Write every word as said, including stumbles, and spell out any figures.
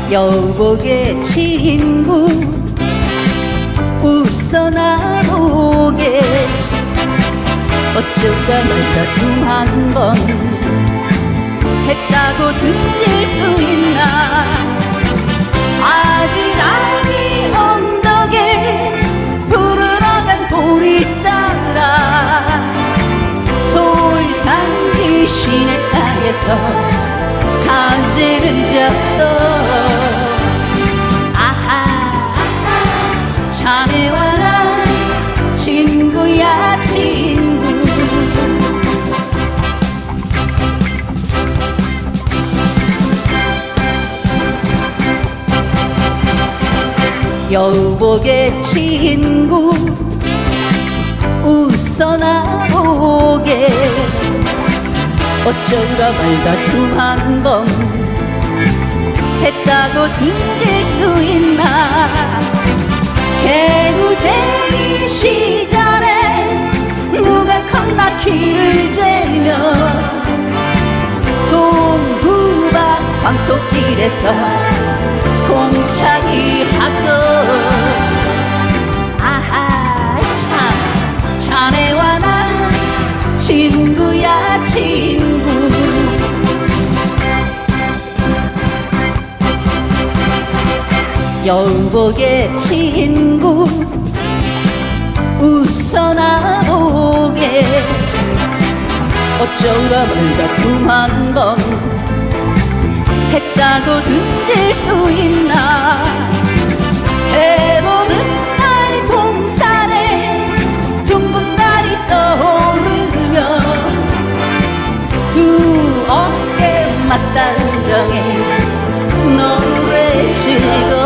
여복의 친구 웃어 나보게 어쩌다 말다 둠 한 번 했다고 등질 수 있나. 아지랑이 언덕에 푸르러간 보리 따라 솔향기 시내 땅에서 간지를 잡던 자네와 난 친구야 친구. 여복의 친구 웃어 나보게 어쩌다 말다 둠 한 번 했다고 등질 수 있나. 개구쟁이 시절에 누가 컸나 키를 재며 동구박 광토길에서 공차기 하던 아하 참 자네와 난 친구야 친구. 여복의 친구 웃어 나보게 어쩌다 말다 둠 한 번 했다고 등질 수 있나. 해보는 날 동산에 둥근 달이 떠오르며 두 어깨 맞단정에 노래 지고